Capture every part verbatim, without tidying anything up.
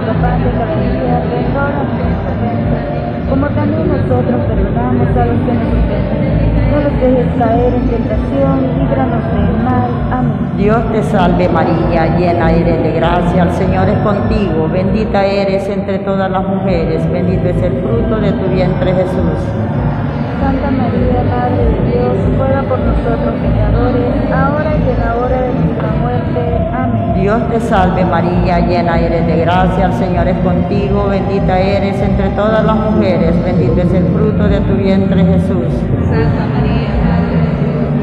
nuestro pan de cada día, perdónanos nuestras ofensas, como también nosotros perdonamos a los que nos ofenden. No nos dejes caer en tentación y líbranos del mal. Amén. Dios te salve María, llena eres de gracia, el Señor es contigo, bendita eres entre todas las mujeres, bendito es el fruto de tu vientre Jesús. Santa María, Madre de Dios, ruega por nosotros pecadores, ahora y en la hora de nuestra muerte. Amén. Dios te salve María, llena eres de gracia, el Señor es contigo, bendita eres entre todas las mujeres, bendito es el fruto de tu vientre Jesús. Santa María, Madre de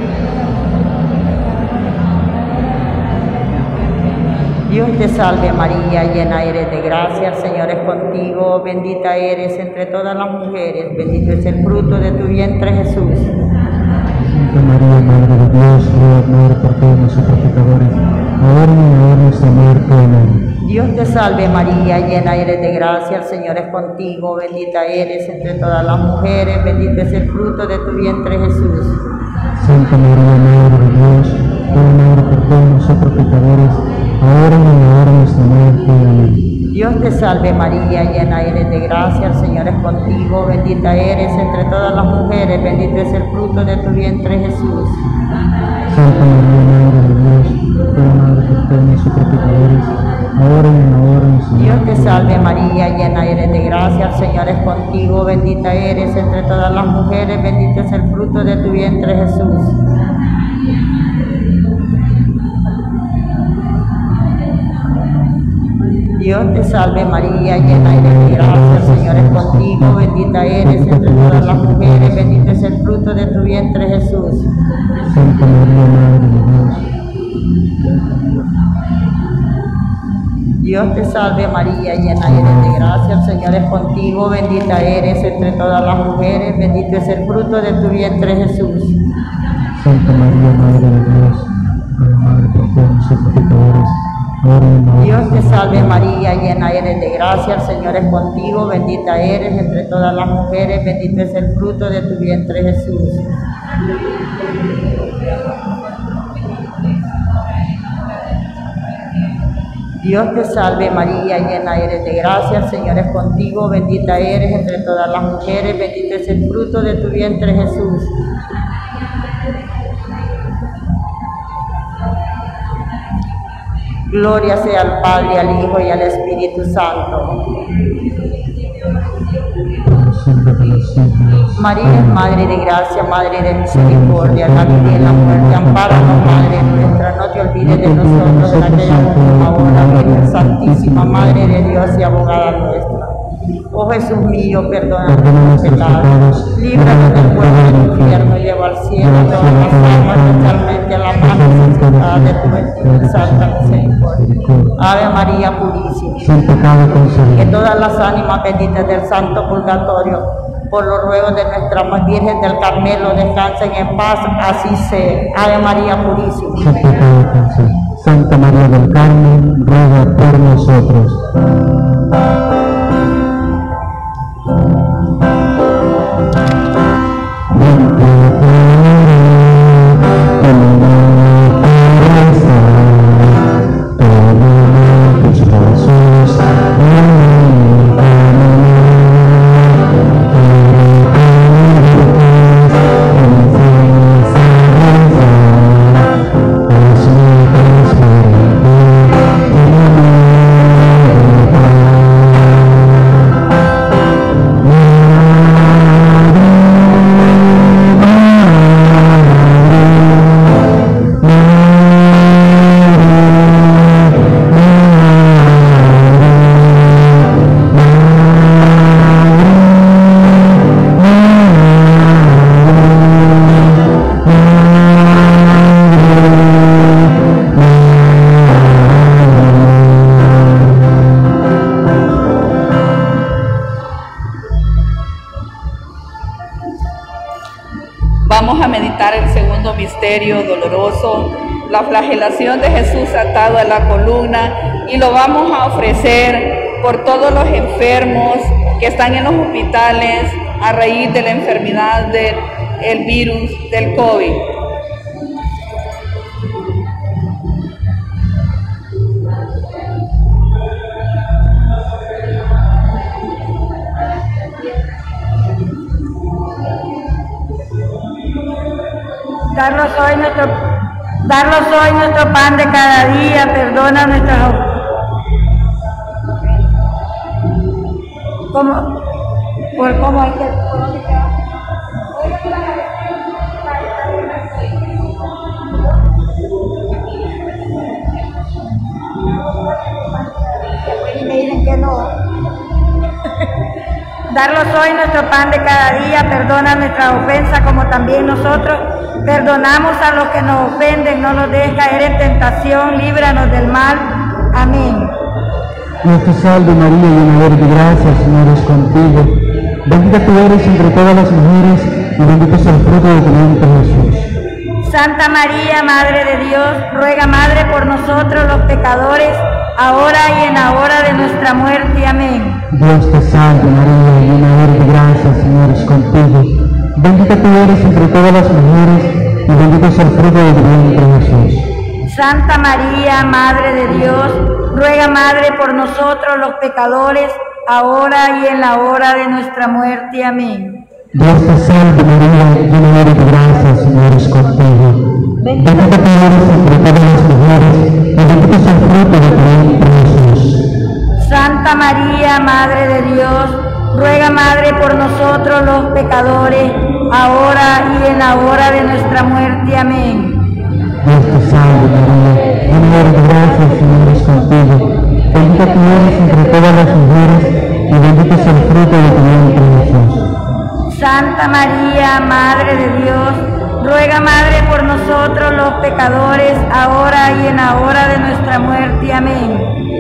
Dios te salve María, llena eres de gracia, el Señor es contigo, bendita eres entre todas las mujeres, bendito es el fruto de tu vientre Jesús. Santa María, Madre de Dios, ruega por todos nosotros pecadores, ahora y en la hora de nuestra muerte. Amén. Dios te salve María, llena eres de gracia, el Señor es contigo, bendita eres entre todas las mujeres, bendito es el fruto de tu vientre Jesús. Santa María, Madre de Dios, ruega por todos nosotros pecadores, ahora y en la hora de nuestra muerte. Amén. Dios te salve María, llena eres de gracia, el Señor es contigo, bendita eres entre todas las mujeres, bendito es el fruto de tu vientre Jesús. Santa María, Madre de Dios, ruega por todos nosotros pecadores, ahora y en la hora de nuestra muerte. Dios te salve María, llena eres de gracia, el Señor es contigo, bendita eres entre todas las mujeres, bendito es el fruto de tu vientre Jesús. Dios te salve María, llena eres de gracia, el Señor es contigo, bendita eres entre todas las mujeres, bendito es el fruto de tu vientre Jesús. Santa María, Madre de Dios. Dios te salve María, llena eres de gracia, el Señor es contigo, bendita eres entre todas las mujeres, bendito es el fruto de tu vientre Jesús. Santa María, Madre de Dios, ruega por todos nosotros pecadores, ahora y en la hora de Dios te nuestra salve muerte. María, llena eres de gracia, el Señor es contigo, bendita eres entre todas las mujeres, bendito es el fruto de tu vientre Jesús. Dios te salve María, llena eres de gracia, el Señor es contigo, bendita eres entre todas las mujeres, bendito es el fruto de tu vientre Jesús. Gloria sea al Padre, al Hijo y al Espíritu Santo. Siempre por los siglos. María es Madre de gracia, Madre de misericordia, la vida y la muerte, ampáranos, Madre nuestra, no te olvides de nosotros en aquella última hora, Virgen Santísima, Madre de Dios y abogada nuestra. Oh Jesús mío, perdona nuestros pecados, líbranos del fuego del infierno y lleva al cielo a todas las almas, especialmente a la más necesitada de tu bendita y santa misericordia. Ave María Purísima, Sin pecado que concebido. todas las ánimas benditas del Santo Purgatorio, por los ruegos de nuestra Virgen del Carmelo, descansen en paz, así sea. Ave María Purísima. Sin pecado concebido. Santa María del Carmen, ruega por nosotros. Vamos a meditar el segundo misterio doloroso, la flagelación de Jesús atado a la columna, y lo vamos a ofrecer por todos los enfermos que están en los hospitales a raíz de la enfermedad del virus del COVID. Darnos hoy nuestro, darnos hoy nuestro pan de cada día, perdona nuestras ofensas. ¿Cómo? Por cómo hay que... Y me dicen que no. Darnos hoy nuestro pan de cada día, perdona nuestras ofensas como también nosotros perdonamos a los que nos ofenden, no nos dejes caer en tentación, líbranos del mal. Amén. Dios te salve María, llena eres de gracia, el Señor es contigo. Bendita tú eres entre todas las mujeres y bendito es el fruto de tu vientre Jesús. Santa María, Madre de Dios, ruega Madre por nosotros los pecadores, ahora y en la hora de nuestra muerte. Amén. Dios te salve María, llena eres de gracia, el Señor es contigo. Bendita tú eres entre todas las mujeres y bendito es el fruto de tu vientre Jesús. Santa María, Madre de Dios, ruega Madre por nosotros los pecadores, ahora y en la hora de nuestra muerte. Amén. Dios te salve María, llena eres de gracia, el Señor es contigo. Bendita tú eres entre todas las mujeres y bendito es el fruto de tu vientre Jesús. Santa María, Madre de Dios, ruega Madre por nosotros los pecadores, ahora y en la hora de nuestra muerte. Amén. Dios te salve María, llena eres de gracia, el Señor es contigo. Bendita tú eres entre todas las mujeres y bendito es el fruto de tu vientre Jesús. Santa María, Madre de Dios, ruega Madre por nosotros los pecadores, ahora y en la hora de nuestra muerte. Amén.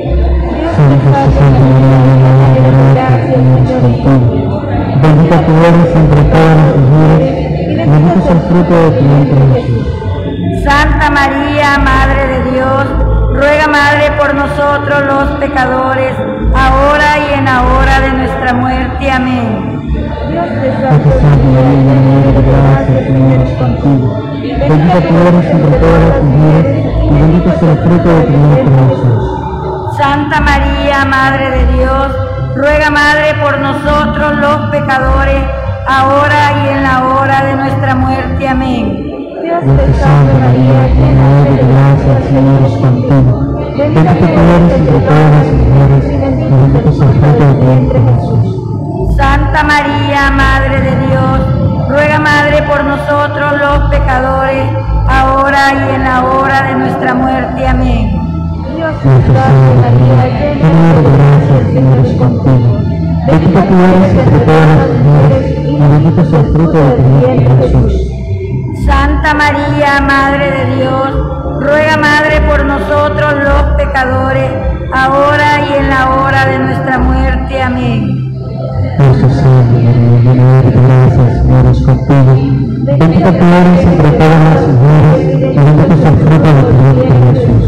Santa María, llena eres de gracia, el Señor es contigo. Bendita tú eres entre todas las mujeres y bendito es el fruto de tu vientre Jesús. Santa María, Madre de Dios, ruega Madre por nosotros los pecadores, ahora y en la hora de nuestra muerte. Amén. Dios te salve María, llena eres de gracia, el Señor es contigo. Bendita tú eres entre todas las mujeres y bendito es el fruto de tu vientre Jesús. Santa María, Madre de Dios, ruega Madre por nosotros los pecadores, ahora y en la hora de nuestra muerte. Amén. Dios te salve María, llena eres de gracia, el Señor es contigo. Bendita tú eres entre todas las mujeres y bendito es el fruto de tu vientre Jesús. Santa María, Madre de Dios, ruega Madre por nosotros los pecadores, ahora y en la hora de nuestra muerte. Amén. Dios te salve María, llena eres de gracia, el Señor es contigo. Bendita tú eres entre todas las mujeres y bendito es el fruto de tu vientre Jesús. Santa María, Madre de Dios, ruega Madre por nosotros los pecadores, ahora y en la hora de nuestra muerte. Amén. Dios te salve María, llena eres de gracia, el Señor es contigo. Bendita tú eres entre todas las mujeres y bendito es el fruto de tu vientre Jesús.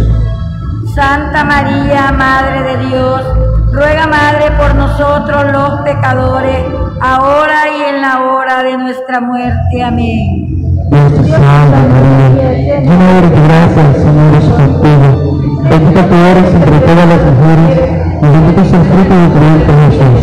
Santa María, Madre de Dios, ruega Madre por nosotros los pecadores, ahora y en la hora de nuestra muerte. Amén. Dios te salve María, llena eres de gracia, el Señor es contigo. Bendita tú eres entre todas las mujeres y bendito es el fruto de tu vientre Jesús.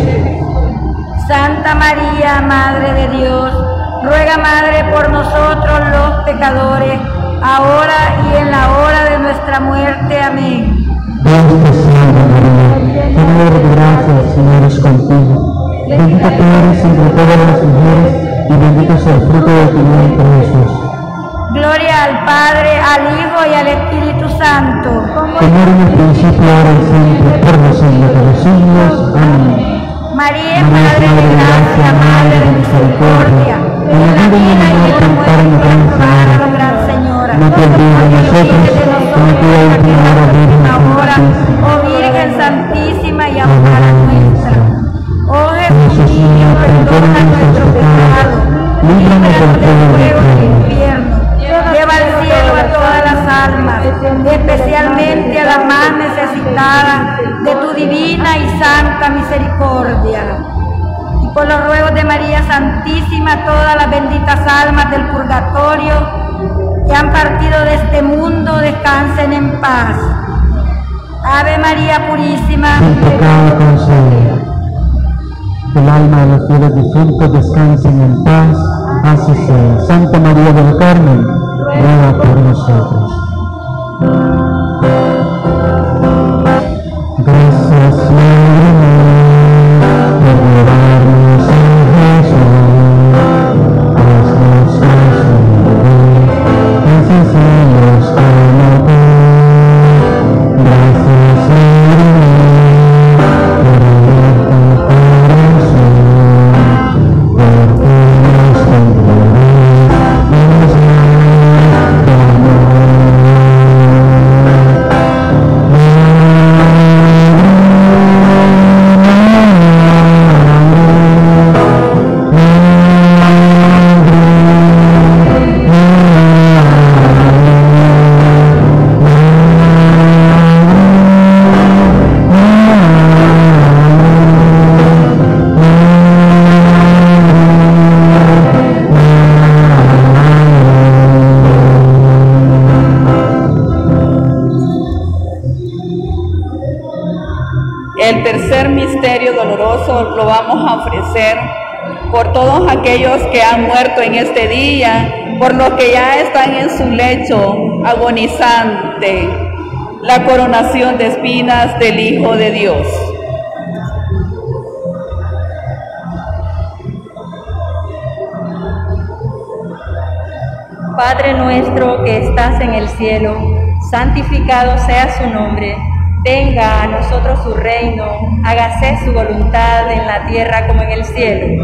Santa María, Madre de Dios, ruega Madre por nosotros los pecadores, ahora y en la hora de nuestra muerte. Amén. Dios te salve María, llena eres de gracia, el Señor es contigo. Bendita tú eres entre todas las mujeres y bendito es el fruto de tu vientre Jesús. Gloria al Padre, al Hijo y al Espíritu Santo. Como era en el principio, ahora y siempre, por los siglos de los siglos. Amén. María, Madre de gracia, Madre de misericordia, en la vida y en la muerte, ampara, Gran Señora. No te olvides de nosotros, como tú eres primera Virgen ahora, Santísima. oh Virgen Santísima y ampara nuestra. Oh Jesús mío, perdona nuestros pecados, líbranos del fuego del infierno, lleva al cielo a todas las almas, especialmente a las más necesitadas de tu divina y santa misericordia. Y por los ruegos de María Santísima, todas las benditas almas del purgatorio que han partido de este mundo descansen en paz. Ave María Purísima, Sin pecado concebida. Que el alma de los fieles difuntos descansen en paz, así sea. Santa María del Carmen, ruega por nosotros. Gracias, Madre mía, por llevarnos a Jesús. Haznos caso, necesitamos como tú. Gracias, Madre mía, por abrir tu corazón, porque nos envuelves, nos llenas de amor. El tercer misterio doloroso lo vamos a ofrecer por todos aquellos que han muerto en este día, por los que ya están en su lecho agonizante, la coronación de espinas del Hijo de Dios. Padre nuestro que estás en el cielo, santificado sea su nombre. Venga a nosotros su reino, hágase su voluntad en la tierra como en el cielo.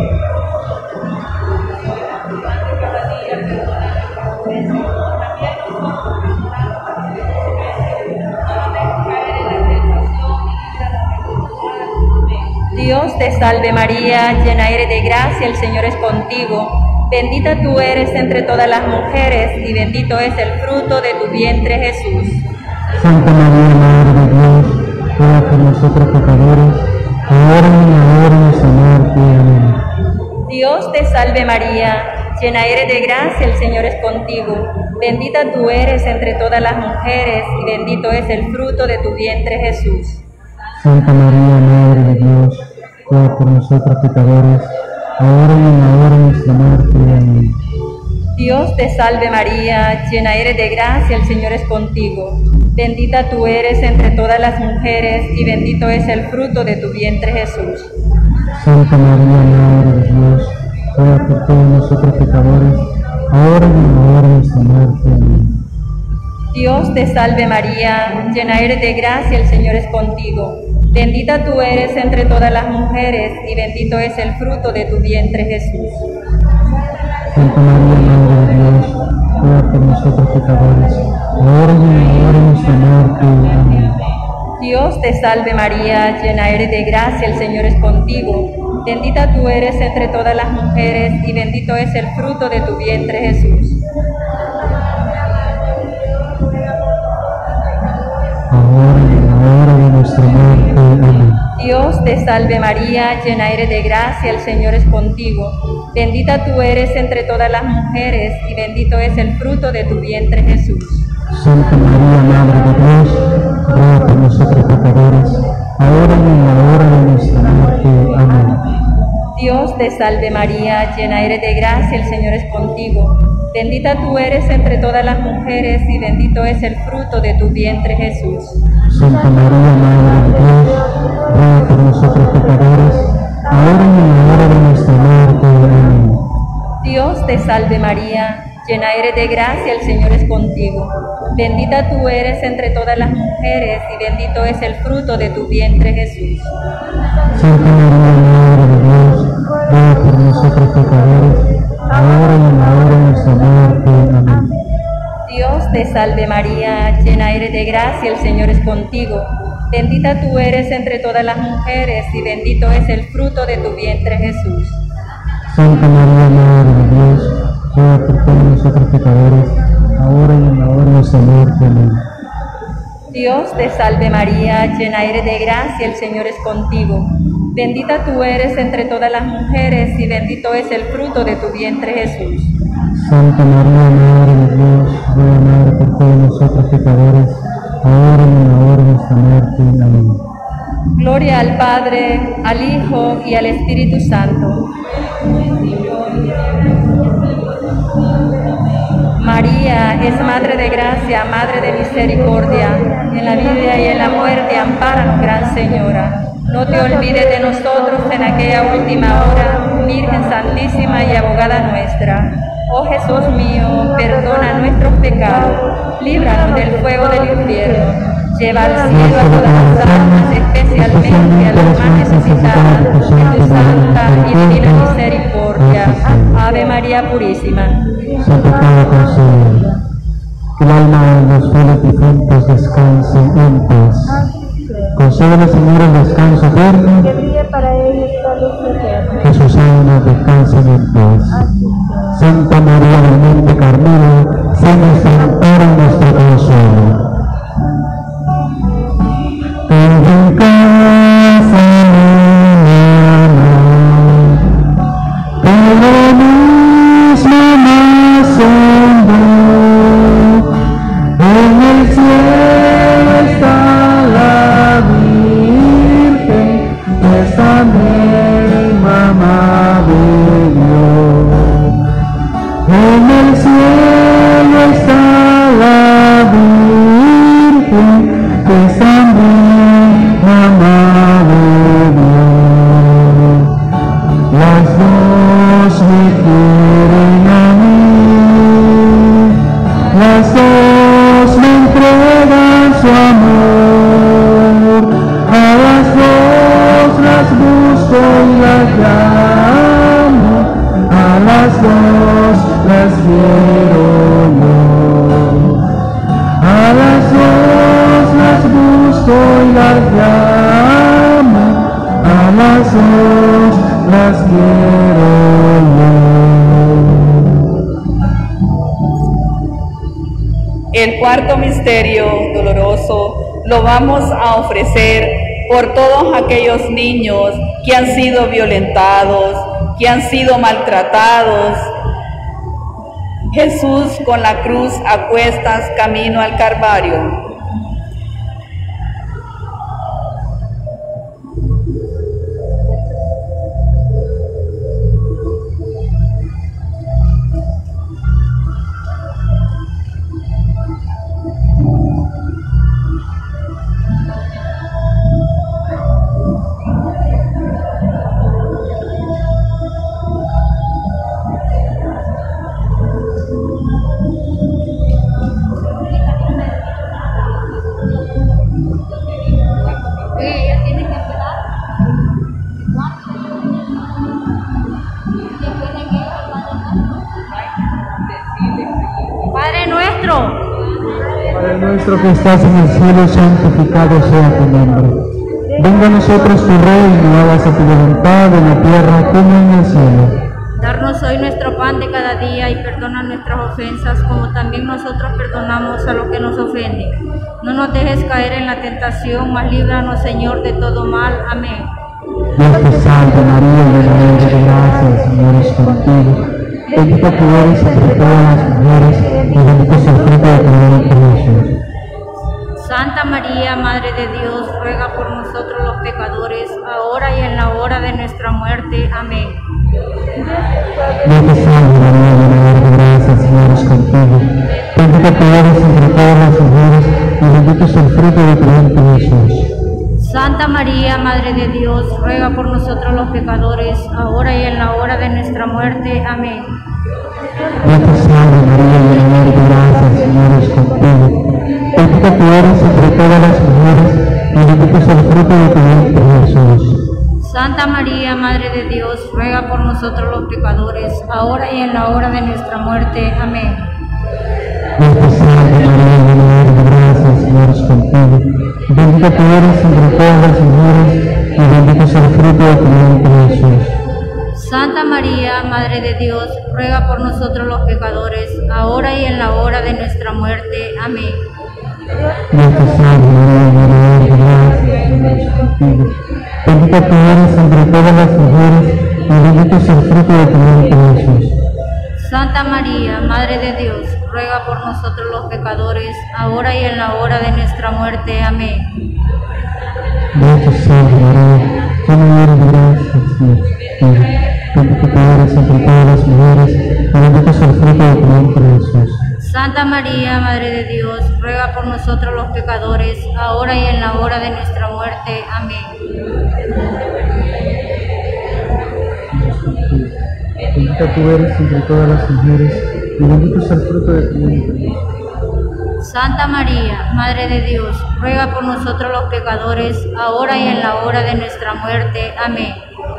Dios te salve María, llena eres de gracia, el Señor es contigo. Bendita tú eres entre todas las mujeres y bendito es el fruto de tu vientre Jesús. Santa María, Madre de Dios, ruega por nosotros pecadores, ahora y en la hora de nuestra muerte. Amén. Dios te salve María, llena eres de gracia, el Señor es contigo. Bendita tú eres entre todas las mujeres y bendito es el fruto de tu vientre Jesús. Santa María, Madre de Dios, ruega por nosotros pecadores, ahora y en la hora de nuestra muerte. Amén. Dios te salve María, llena eres de gracia, el Señor es contigo. Bendita tú eres entre todas las mujeres y bendito es el fruto de tu vientre Jesús. Santa María, Madre de Dios, ruega por todos nosotros pecadores, ahora y en la hora de nuestra muerte. Amén. Dios te salve María, llena eres de gracia, el Señor es contigo. Bendita tú eres entre todas las mujeres y bendito es el fruto de tu vientre Jesús. Santa María, Madre de Dios, ruega por nosotros pecadores, ahora y en la hora de nuestra muerte. Amén. Dios te salve María, llena eres de gracia, el Señor es contigo. Bendita tú eres entre todas las mujeres y bendito es el fruto de tu vientre Jesús. Ahora y en la hora de nuestra muerte. Amén. Dios te salve María, llena eres de gracia, el Señor es contigo. Bendita tú eres entre todas las mujeres y bendito es el fruto de tu vientre Jesús. Santa María, Madre de Dios, ruega por nosotros pecadores, ahora y en la hora de nuestra muerte. Amén. Dios te salve María, llena eres de gracia, el Señor es contigo. Bendita tú eres entre todas las mujeres y bendito es el fruto de tu vientre Jesús. Santa María, Madre de Dios, ruega por nosotros pecadores, ahora y en la hora de nuestra muerte. Amén. Dios te salve María, llena eres de gracia, el Señor es contigo. Bendita tú eres entre todas las mujeres y bendito es el fruto de tu vientre Jesús. Santa María, Madre de Dios, ruega por nosotros pecadores, ahora y en la hora de nuestra muerte. Amén. Dios te salve María, llena eres de gracia, el Señor es contigo. Bendita tú eres entre todas las mujeres y bendito es el fruto de tu vientre Jesús. Santa María, Madre de Dios, ruega por todos nosotros pecadores, ahora y en la hora de nuestra muerte. Amén. Dios te salve María, llena eres de gracia, el Señor es contigo. Bendita tú eres entre todas las mujeres y bendito es el fruto de tu vientre Jesús. Santa María, Madre de Dios, ruega Madre por todos nosotros pecadores, ahora y en la hora de nuestra muerte. Amén. Gloria al Padre, al Hijo y al Espíritu Santo. María es Madre de Gracia, Madre de Misericordia, en la vida y en la muerte, ampáranos, Gran Señora. No te olvides de nosotros en aquella última hora, Virgen Santísima y Abogada nuestra. Oh Jesús mío, perdona nuestros pecados, líbranos del fuego del infierno. Lleva al cielo a todas las almas, especialmente a las más necesitadas de tu santa y divina misericordia. Ave María Purísima. Santo Padre Consuelo, que el alma de los fieles difuntos descanse en paz. Concédele, Señor, el descanso eterno, que brille para ellos la luz eterna. que sus almas descansen en paz. Santa María del Monte Carmelo, sé nuestro amparo y nuestro consuelo. En casa mañana, todo mismo más hondo, en el cielo está la Virgen, es también mamá de Dios. En el cielo está la Virgen, es también mamá de Dios. Las dos me quieren a mí, las dos me entregan su amor, a las dos las busco y las llamo, a las dos las quiero yo, a las dos las busco y las llamo, a las dos las quiero yo. El cuarto misterio doloroso lo vamos a ofrecer por todos aquellos niños que han sido violentados, que han sido maltratados. Jesús con la cruz a cuestas camino al Calvario. Padre nuestro que estás en el cielo, santificado sea tu nombre. Venga a nosotros tu reino, hágase tu voluntad en la tierra como en el cielo. Darnos hoy nuestro pan de cada día y perdona nuestras ofensas como también nosotros perdonamos a los que nos ofenden. No nos dejes caer en la tentación, mas líbranos, Señor, de todo mal. Amén. Dios te salve María, llena eres de gracia, el Señor es contigo. Bendita tú eres entre todas las mujeres y bendito es el fruto de tu vientre, Jesús. Santa María, Madre de Dios, ruega por nosotros los pecadores, ahora y en la hora de nuestra muerte. Amén. Dios te salve María, llena eres de gracia, el Señor es contigo. Bendita tú eres entre todas las mujeres y bendito es el fruto de tu vientre, Jesús. Santa María, Madre de Dios, ruega por nosotros los pecadores, ahora y en la hora de nuestra muerte. Amén. Dios te salve María, llena eres de gracia, el Señor es contigo. Bendita tú eres entre todas las mujeres y bendito es el fruto de tu vientre, Jesús. Santa María, Madre de Dios, ruega por nosotros los pecadores, ahora y en la hora de nuestra muerte. Amén. Dios te salve María, llena eres de gracia, el Señor es contigo. Bendita tú eres entre todas las mujeres y bendito es el fruto de tu vientre, Jesús. Santa María, Madre de Dios, ruega por nosotros los pecadores, ahora y en la hora de nuestra muerte. Amén. Dios te salve María, llena eres de gracia, el Señor es contigo. Bendita tú eres entre todas las mujeres y bendito es el fruto de tu vientre, Jesús. Santa María, Madre de Dios, ruega por nosotros los pecadores, ahora y en la hora de nuestra muerte. Amén. Dios te salve María, llena eres de gracia, el Señor es contigo. Bendita tú eres entre todas las mujeres y bendito es el fruto de tu vientre, Jesús. Santa María, Madre de Dios, ruega por nosotros los pecadores, ahora y en la hora de nuestra muerte. Amén. Bendita tú eres entre todas las mujeres, y bendito es el fruto de tu vientre. Santa María, Madre de Dios, ruega por nosotros los pecadores, ahora y en la hora de nuestra muerte. Amén.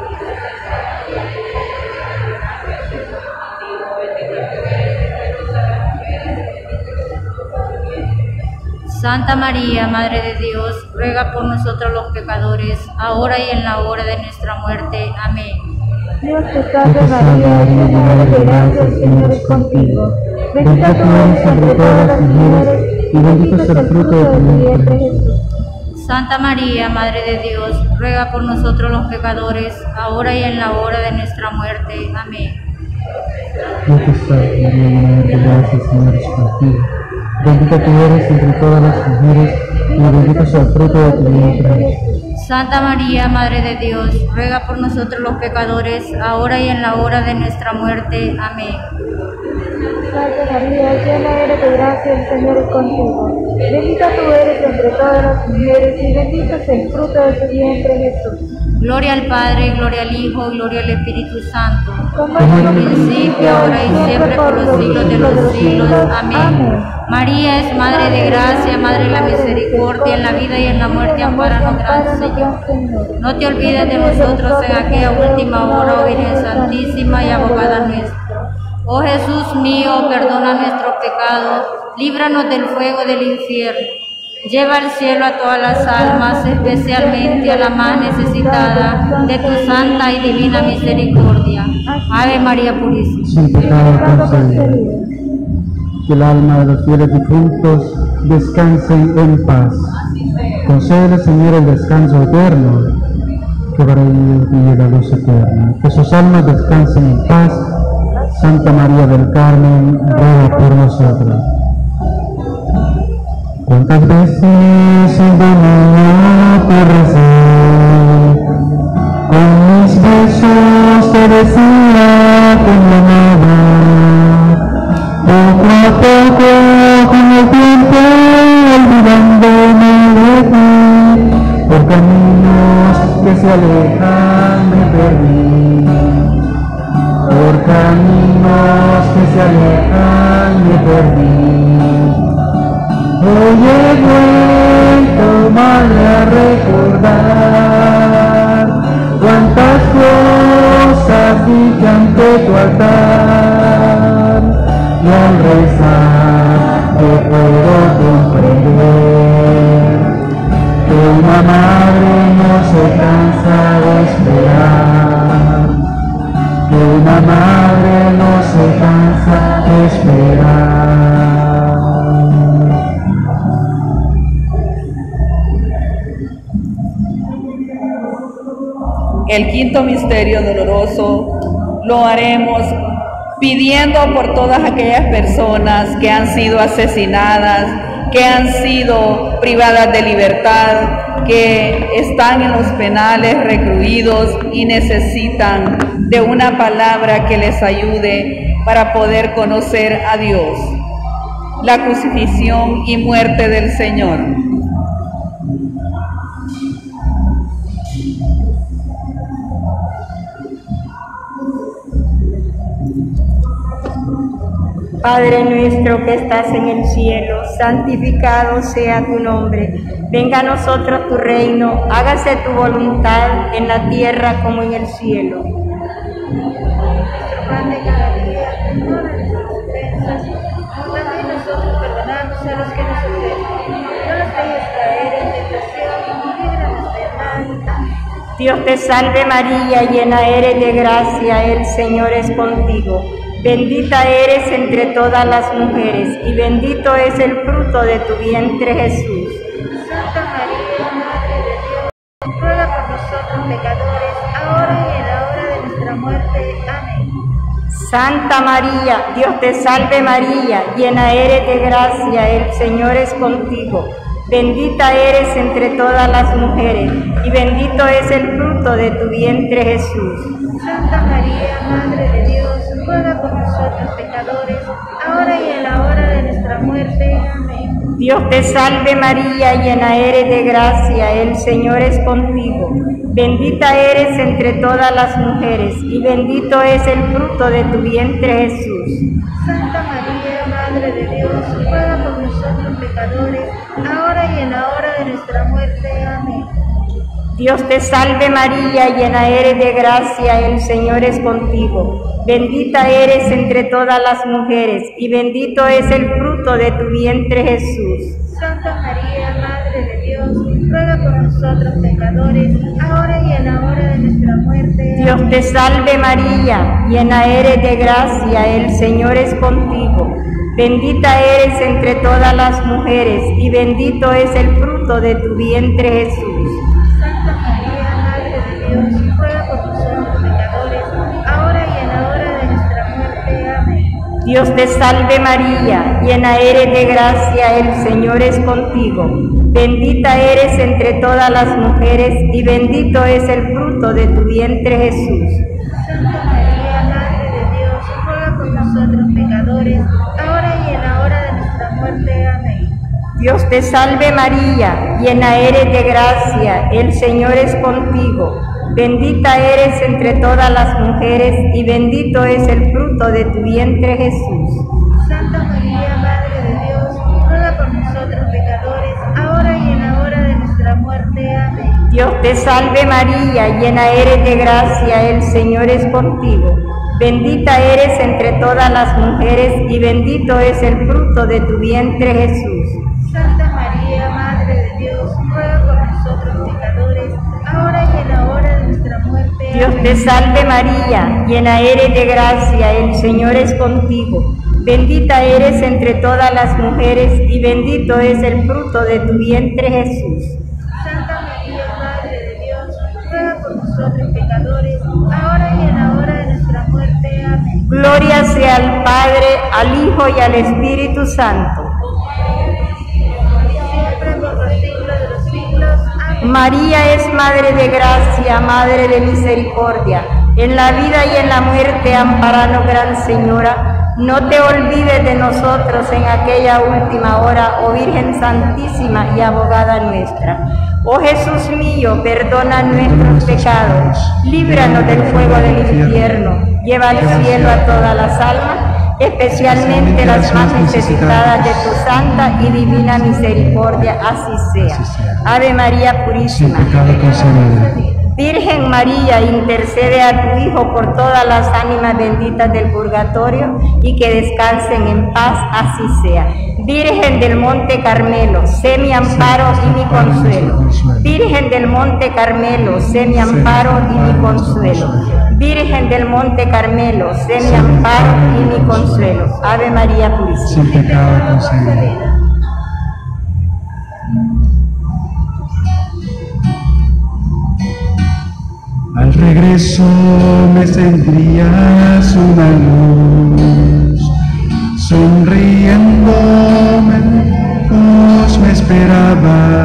Santa María, Madre de Dios, ruega por nosotros los pecadores, ahora y en la hora de nuestra muerte. Amén. Dios te salve María, llena eres de gracia, el Señor es contigo. Bendita tú eres entre todas las mujeres, y bendito es el fruto de tu vientre, Jesús. Santa María, Madre de Dios, ruega por nosotros los pecadores, ahora y en la hora de nuestra muerte. Amén. Dios te salve María, llena eres de gracia, el Señor es contigo. Bendita tú eres entre todas las mujeres, y bendito es el fruto de tu vientre, Jesús. Santa María, Madre de Dios, ruega por nosotros los pecadores, ahora y en la hora de nuestra muerte. Amén. Salve María, llena eres de gracia, el Señor es contigo. Bendita tú eres entre todas las mujeres, y bendito es el fruto de tu vientre, Jesús. Gloria al Padre, gloria al Hijo, gloria al Espíritu Santo, Como como en en el un principio, ahora y siempre, por los siglos de los siglos. Amén. María es Madre de gracia, Madre de la misericordia, en la vida y en la muerte, ampáranos, Gran Señor. No te olvides de nosotros en aquella última hora, oh Virgen Santísima y abogada nuestra. Oh Jesús mío, perdona nuestros pecados, líbranos del fuego del infierno. Lleva al cielo a todas las almas, especialmente a la más necesitada de tu santa y divina misericordia. Ave María Purísima. Sin pecado concebida. Que el alma de los fieles difuntos descansen en paz. Concédele, Señor, el descanso eterno, que para ellos brille la luz eterna. Que sus almas descansen en paz. Santa María del Carmen, ruega por nosotros. ¿Cuántas veces en dominio te recé? Con mis besos te decía que me amaba. Poco a poco, con el tiempo, olvidándome de ti, por caminos que se alejan me perdí. Por caminos que se alejan me perdí. Hoy he vuelto mal a recordar cuántas cosas dije ante tu altar, y al rezar te puedo comprender que una madre no se cansa de esperar, que una madre no se cansa de esperar. El quinto misterio doloroso lo haremos pidiendo por todas aquellas personas que han sido asesinadas, que han sido privadas de libertad, que están en los penales recluidos y necesitan de una palabra que les ayude para poder conocer a Dios. La crucifixión y muerte del Señor. Padre nuestro que estás en el cielo, santificado sea tu nombre. Venga a nosotros tu reino, hágase tu voluntad en la tierra como en el cielo. Nuestro pan de cada día, perdona nuestras ofensas, como también nosotros perdonamos a los que nos ofenden. No nos dejes caer en tentación y líbranos del mal. Amén. Dios te salve María, llena eres de gracia, el Señor es contigo. Bendita eres entre todas las mujeres, y bendito es el fruto de tu vientre, Jesús. Santa María, Madre de Dios, ruega por nosotros pecadores, ahora y en la hora de nuestra muerte. Amén. Santa María, Dios te salve María, llena eres de gracia, el Señor es contigo. Bendita eres entre todas las mujeres, y bendito es el fruto de tu vientre, Jesús. Santa María, Madre de Dios, ruega por nosotros pecadores, ahora ahora y en la hora de nuestra muerte. Amén. Dios te salve María, llena eres de gracia, el Señor es contigo. Bendita eres entre todas las mujeres, y bendito es el fruto de tu vientre Jesús. Santa María, Madre de Dios, ruega por nosotros pecadores, ahora y en la hora de nuestra muerte. Amén. Dios te salve María, llena eres de gracia, el Señor es contigo. Bendita eres entre todas las mujeres, y bendito es el fruto de tu vientre Jesús. Santa María, Madre de Dios, ruega por nosotros pecadores, ahora y en la hora de nuestra muerte. Dios te salve María, llena eres de gracia, el Señor es contigo. Bendita eres entre todas las mujeres, y bendito es el fruto de tu vientre Jesús. Santa María, Madre de Dios, ruega por nosotros pecadores, ahora y en la hora de nuestra muerte. Amén. Dios te salve María, llena eres de gracia, el Señor es contigo. Bendita eres entre todas las mujeres, y bendito es el fruto de tu vientre Jesús. Santa María, Madre de Dios, ruega por nosotros pecadores, ahora y en la hora de nuestra muerte. Amén. Dios te salve María, llena eres de gracia, el Señor es contigo. Bendita eres entre todas las mujeres, y bendito es el fruto de tu vientre Jesús. Santa María, Madre de Dios, ruega por nosotros pecadores, ahora y en la hora de nuestra muerte. Amén. Dios te salve María, llena eres de gracia, el Señor es contigo. Bendita eres entre todas las mujeres, y bendito es el fruto de tu vientre Jesús. Santa María, Madre de Dios, ruega por nosotros pecadores, ahora y en la hora de nuestra muerte. Dios te salve María, llena eres de gracia, el Señor es contigo. Bendita eres entre todas las mujeres, y bendito es el fruto de tu vientre Jesús. Santa María, Madre de Dios, ruega por nosotros pecadores, ahora y en la hora de nuestra muerte. Amén. Gloria sea al Padre, al Hijo y al Espíritu Santo. Siempre por los siglos de los siglos. Amén. María es Madre de gracia, Madre de misericordia. En la vida y en la muerte, amparanos, Gran Señora. No te olvides de nosotros en aquella última hora, oh Virgen Santísima y abogada nuestra. Oh Jesús mío, perdona nuestros pecados, líbranos del fuego del infierno, lleva al cielo a todas las almas, especialmente las más necesitadas de tu santa y divina misericordia. Así sea. Ave María Purísima. Virgen María, intercede a tu Hijo por todas las ánimas benditas del purgatorio y que descansen en paz, así sea. Virgen del Monte Carmelo, sé mi amparo y mi consuelo. Virgen del Monte Carmelo, sé mi amparo y mi consuelo. Virgen del Monte Carmelo, sé mi amparo y mi consuelo. Ave María Purísima. Sin pecado concebida. Al regreso me sentirías una luz, sonriéndome, pues me esperaba.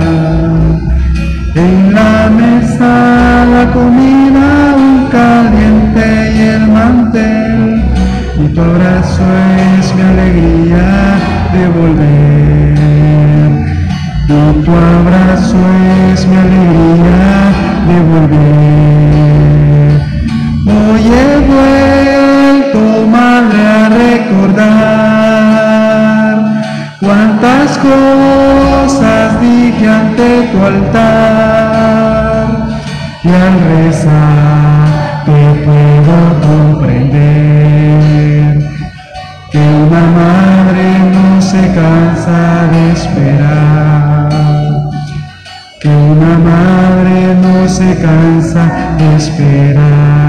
En la mesa la comida, un caliente y el mantel, y tu abrazo es mi alegría de volver. Y tu abrazo es mi alegría de volver. Hoy he vuelto, madre, a recordar cuántas cosas dije ante tu altar, y al rezar te puedo comprender que una madre no se cansa de esperar, que una madre no se cansa de esperar,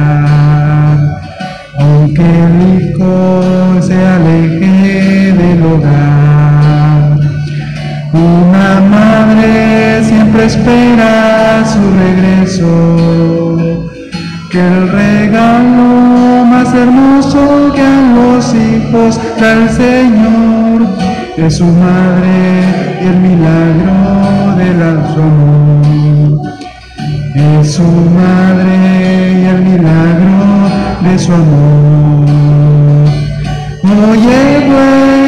aunque el hijo se aleje del hogar. Una madre siempre espera su regreso, que el regalo más hermoso que a los hijos da el Señor es su madre y el milagro del su amor. Es su madre y el milagro de su amor. Oye, bueno,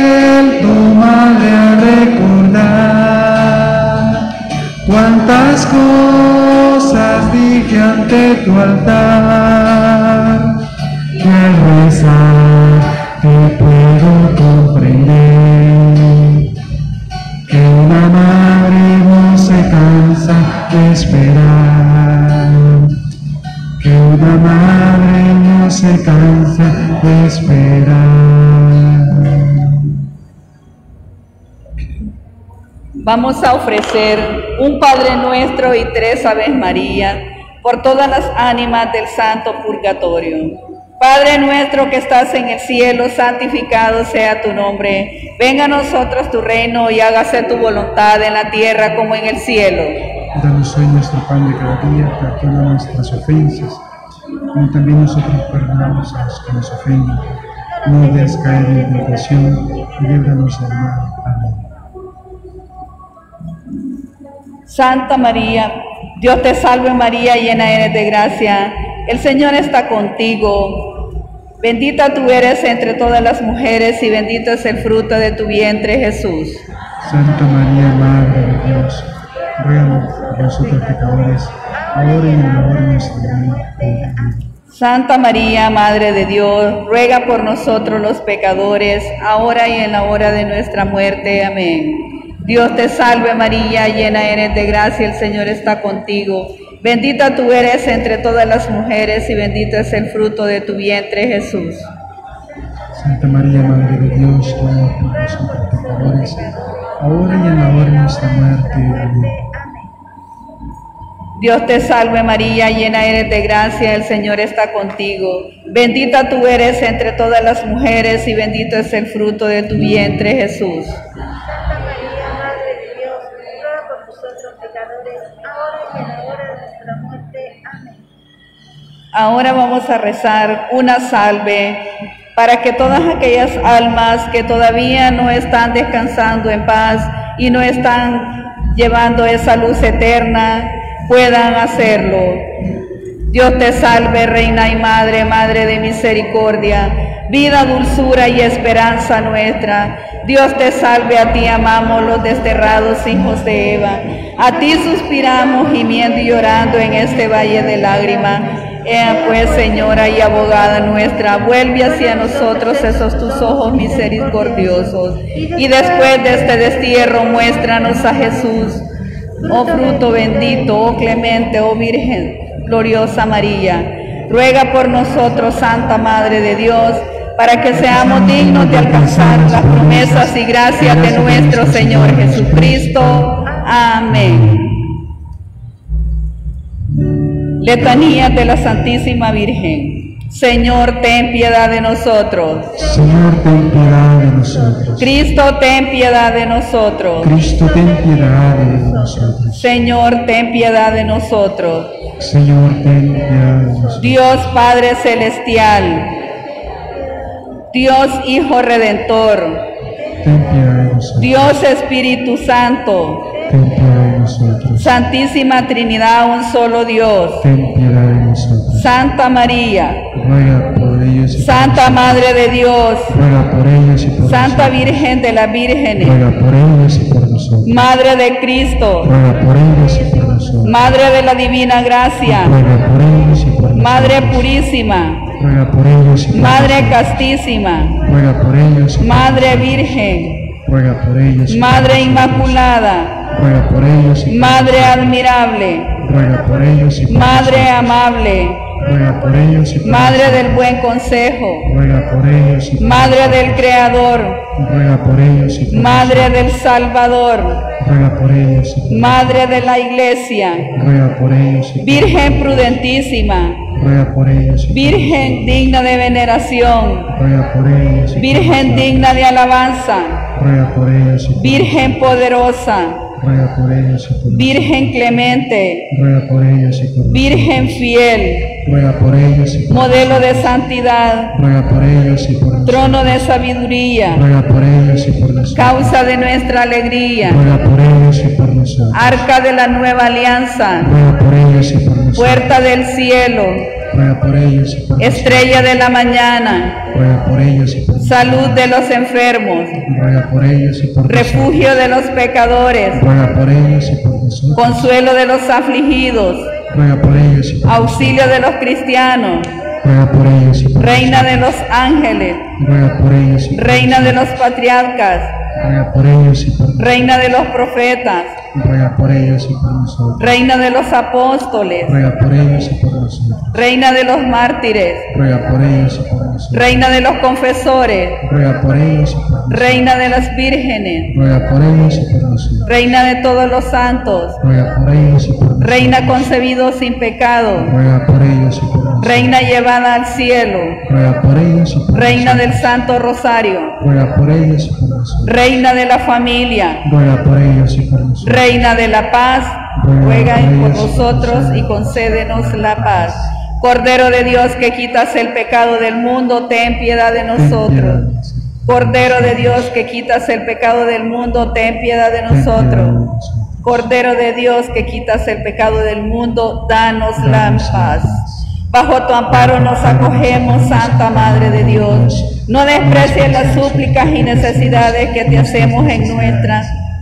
Estas cosas dije ante tu altar, que al rezar te puedo comprender, que una madre no se cansa de esperar, que una madre no se cansa de esperar. Vamos a ofrecer un Padre Nuestro y tres Aves María por todas las ánimas del Santo Purgatorio. Padre nuestro que estás en el cielo, santificado sea tu nombre. Venga a nosotros tu reino y hágase tu voluntad en la tierra como en el cielo. Danos hoy nuestro pan de cada día, perdona nuestras ofensas, como también nosotros perdonamos a los que nos ofenden. No nos dejes caer en tentación y líbranos del mal. Amén. Santa María, Dios te salve María, llena eres de gracia, el Señor está contigo. Bendita tú eres entre todas las mujeres y bendito es el fruto de tu vientre, Jesús. Santa María, Madre de Dios, ruega por nosotros pecadores, ahora y en la hora de nuestra muerte. Amén. Santa María, Madre de Dios, ruega por nosotros los pecadores, ahora y en la hora de nuestra muerte. Amén. Dios te salve María, llena eres de gracia, el Señor está contigo. Bendita tú eres entre todas las mujeres y bendito es el fruto de tu vientre, Jesús. Santa María, Madre de Dios, ruega por nosotros pecadores, ahora y en la hora de nuestra muerte. Amén. Dios te salve María, llena eres de gracia, el Señor está contigo. Bendita tú eres entre todas las mujeres y bendito es el fruto de tu vientre, Jesús. Santa María, Madre de Dios, ruega por nosotros pecadores, ahora y en la hora de nuestra muerte. Amén. Ahora vamos a rezar una salve para que todas aquellas almas que todavía no están descansando en paz y no están llevando esa luz eterna, puedan hacerlo. Dios te salve, Reina y Madre, Madre de misericordia, vida, dulzura y esperanza nuestra. Dios te salve, a ti amamos los desterrados hijos de Eva. A ti suspiramos gimiendo y llorando en este valle de lágrimas. Ea pues, Señora y abogada nuestra, vuelve hacia nosotros esos tus ojos misericordiosos. Y después de este destierro, muéstranos a Jesús. Oh fruto bendito, oh clemente, oh Virgen gloriosa María, ruega por nosotros, Santa Madre de Dios, para que seamos dignos de alcanzar las promesas y gracias de nuestro Señor Jesucristo. Amén. Letanías de la Santísima Virgen. Señor, ten piedad de nosotros. Señor, ten piedad de nosotros. Cristo, ten piedad de nosotros. Cristo, ten piedad de nosotros. Señor, ten piedad de nosotros. Señor, ten piedad de nosotros. Dios Padre Celestial, Dios Hijo Redentor, ten piedad de nosotros. Dios Espíritu Santo, ten piedad de nosotros. Santísima Trinidad, un solo Dios. Ten piedad de nosotros. Santa María, ruega por ellos y por Santa nosotros. Madre de Dios, Ruega por ellos y por Santa nosotros. Virgen de las Vírgenes, Ruega por ellos y por nosotros. Madre de Cristo, Ruega por ellos y por nosotros. Madre de la Divina Gracia, Ruega por ellos y por nosotros. Madre Purísima, Ruega por ellos y por Madre nosotros. Castísima, Ruega por ellos y por Madre nosotros. Virgen, Ruega por ellos y por Madre nosotros. Inmaculada, Ruega por ellos y por Madre nosotros. admirable, Ruega por ellos y por Madre nosotros. amable, Ruega por ellos y por Madre nosotros. del buen consejo, Ruega por ellos y por Madre nosotros. del Creador, Ruega por ellos y por Madre nosotros. del Salvador, Ruega por ellos y por Madre de la Iglesia, nosotros. Ruega por ellos y por Virgen prudentísima, nosotros. Ruega por ellos y por Virgen nosotros. digna de veneración, Ruega por ellos y por Virgen nosotros. digna de alabanza, Ruega por ellos y por Virgen poderosa, nosotros. Ruega por ellos y por nosotros. Virgen clemente, Ruega por ellos y por nosotros. Virgen fiel, Ruega por ellos y por modelo de santidad, nosotros. Ruega por ellos y por nosotros. trono de sabiduría, Ruega por ellos y por nosotros. causa de nuestra alegría, Ruega por ellos ellos y por nosotros. Arca de la nueva alianza, Ruega por ellos y por nosotros. puerta del cielo, Ruega por ellos y por nosotros. estrella de la mañana, Ruega por ellos y por nosotros. salud de los enfermos, Ruega por ellos y por nosotros. refugio de los pecadores, Ruega por ellos y por nosotros. consuelo de los afligidos, Ruega por ellos y por nosotros. auxilio de los cristianos, Ruega por ellos y por reina de nosotros. los ángeles, Ruega por ellos y por reina de nosotros. los patriarcas, Ruega por ellos y por nosotros. reina de los profetas, Ruega por ellos y por nosotros. reina de los apóstoles, Ruega por ellos y por nosotros. reina de los mártires, Ruega por ellos y por nosotros. reina de los confesores, Ruega por ellos y por nosotros. reina de las vírgenes, Ruega por ellos y por nosotros. reina de todos los santos, Ruega por ellos y por nosotros. reina concebido sin pecado, Ruega por ellos y por nosotros. reina llevada al cielo, Ruega por ellos y por reina del nosotros. Santo Rosario, Ruega por ellos y por nosotros. reina de la familia, Ruega por ellos y por nosotros. reina de la paz, ruega por nosotros y concédenos la paz. Cordero de Dios que quitas el pecado del mundo, ten piedad de nosotros. Cordero de Dios que quitas el pecado del mundo, ten piedad de nosotros. Cordero de Dios que quitas el pecado del mundo, danos la paz. Bajo tu amparo nos acogemos, Santa Madre de Dios. No desprecies las súplicas y necesidades que te hacemos en nuestra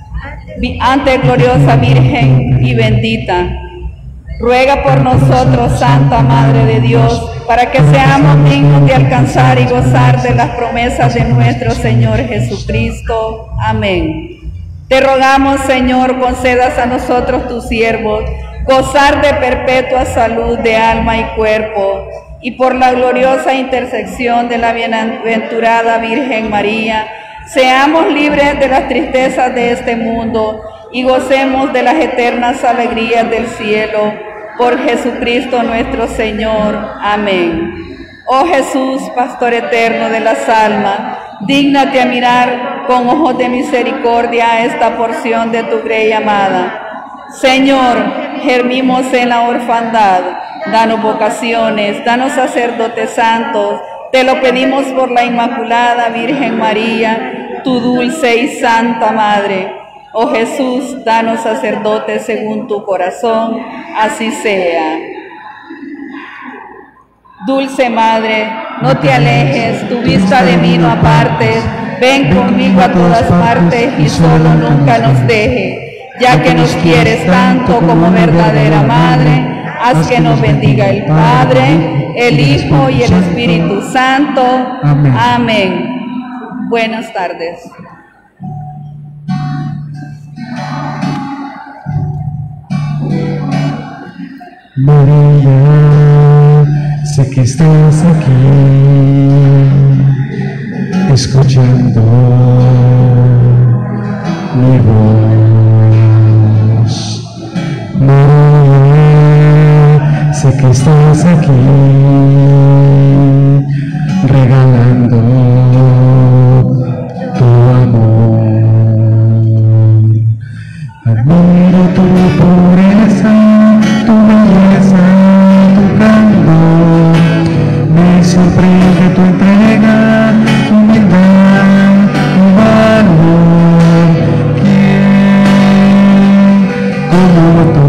ante gloriosa Virgen y bendita. Ruega por nosotros, Santa Madre de Dios, para que seamos dignos de alcanzar y gozar de las promesas de nuestro Señor Jesucristo. Amén. Te rogamos, Señor, concedas a nosotros tus siervos gozar de perpetua salud de alma y cuerpo, y por la gloriosa intersección de la bienaventurada Virgen María, seamos libres de las tristezas de este mundo y gocemos de las eternas alegrías del cielo, por Jesucristo nuestro Señor. Amén. Oh Jesús, Pastor eterno de las almas, dígnate a mirar con ojos de misericordia a esta porción de tu grey amada. Señor, germimos en la orfandad, danos vocaciones, danos sacerdotes santos, te lo pedimos por la Inmaculada Virgen María, tu dulce y santa Madre. Oh Jesús, danos sacerdotes según tu corazón, así sea. Dulce Madre, no te alejes, tu vista de mí no apartes, ven conmigo a todas partes y solo nunca nos dejes. Ya que nos quieres tanto como verdadera Madre, haz que nos bendiga el Padre, el Hijo y el Espíritu Santo. Amén. Amén. Buenas tardes. María, sé que estás aquí, escuchando mi voz. María, sé que estás aquí, regalando tu amor. Admiro tu pureza, tu belleza, tu candor, me sorprende tu entrega, tu humildad, tu valor. ¿Quién como tú?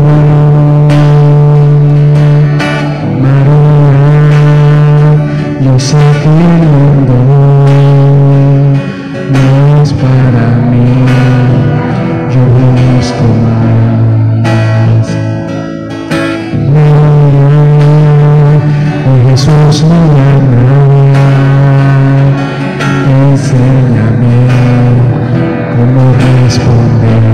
María, yo sé que el mundo no es para mí, yo busco más. Oh Jesús, me llama, enséñame cómo responder.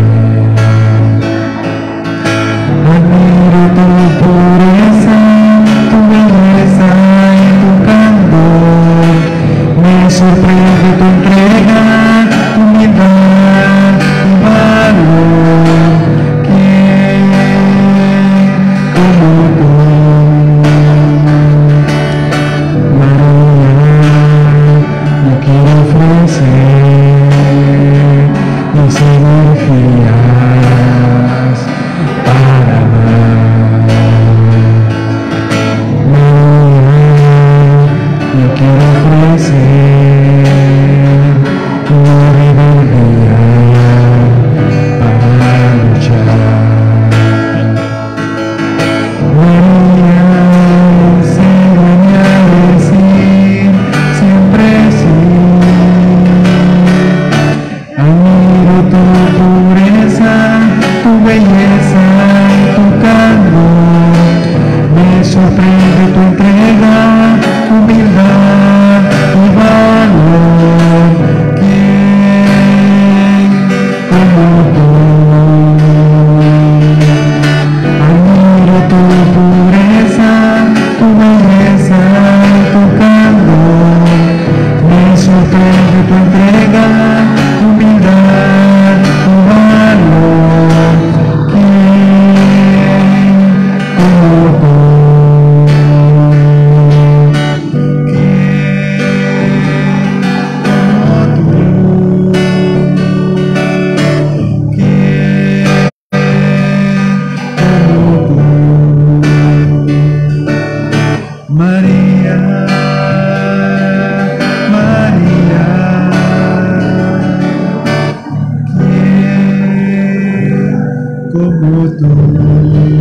Admiro tu pureza, tu belleza y tu candor, me sorprende tu entrega, tu humildad, tu valor. ¿Quién como tú? Amén.